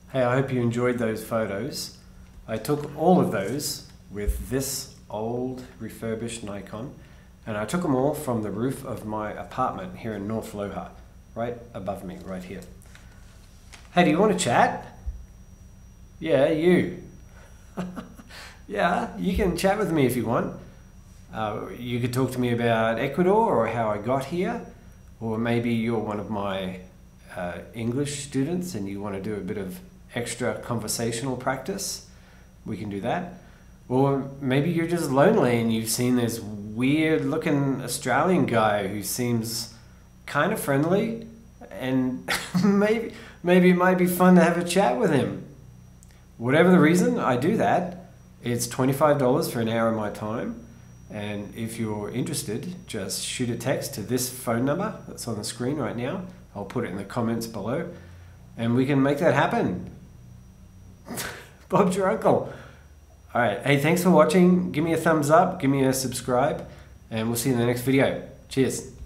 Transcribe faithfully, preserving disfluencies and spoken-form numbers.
Hey, I hope you enjoyed those photos. I took all of those with this old refurbished Nikon, and I took them all from the roof of my apartment here in North Loja, right above me, right here. Hey, do you want to chat? Yeah, you. Yeah, you can chat with me if you want. Uh, you could talk to me about Ecuador or how I got here, or maybe you're one of my uh, English students and you want to do a bit of extra conversational practice. We can do that. Or maybe you're just lonely and you've seen this weird looking Australian guy who seems kind of friendly, and maybe maybe it might be fun to have a chat with him. Whatever the reason, I do that. It's twenty-five dollars for an hour of my time. And if you're interested, just shoot a text to this phone number that's on the screen right now. I'll put it in the comments below and we can make that happen. Bob's your uncle. All right. Hey, thanks for watching. Give me a thumbs up, give me a subscribe, and we'll see you in the next video. Cheers.